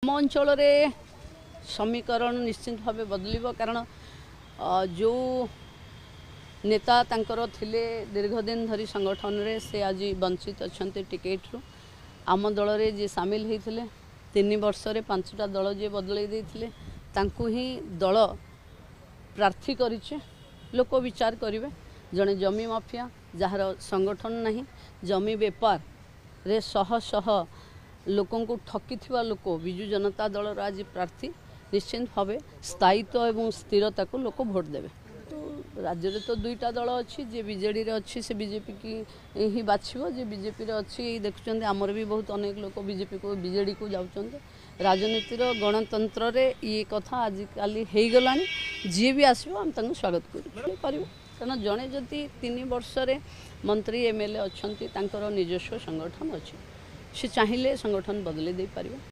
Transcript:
आम अंचल समीकरण निश्चित भाव बदल कारण जो नेता तांकर थिले दीर्घ दिन धरी संगठन रे से आज वंचित अच्छा टिकेट रु आम दल रे जे सामिल होते 3 वर्ष रे 5टा दल जे बदल तांकु ही दल प्रार्थी करिचे। लोक विचार करेंगे जड़े जमी माफिया जार संगठन नहीं जमी बेपार रे शह शह लोकों को ठकी लोक विजु जनता दल आज प्रार्थी निश्चित भाव स्थायित्व और स्थिरता को लोक भोट देवे। तो राज्य में तो 2टा दल अच्छी जे बीजेडी रे अच्छी से बीजेपी की ही बाछिबो जे बीजेपी रे अच्छी देखुं आमर भी बहुत अनेक लोक बीजेपी को बीजेडी को जाउछन्ते। राजनीतिर गणतंत्र रे ये कथा आजिकल हो गला जी भी आसो आम स्वागत कर कारण जड़े जदि 3 वर्ष रे मंत्री एमएलए अच्छा निजस्व संगठन अच्छी से चाहिए संगठन बदल दे पारिबो।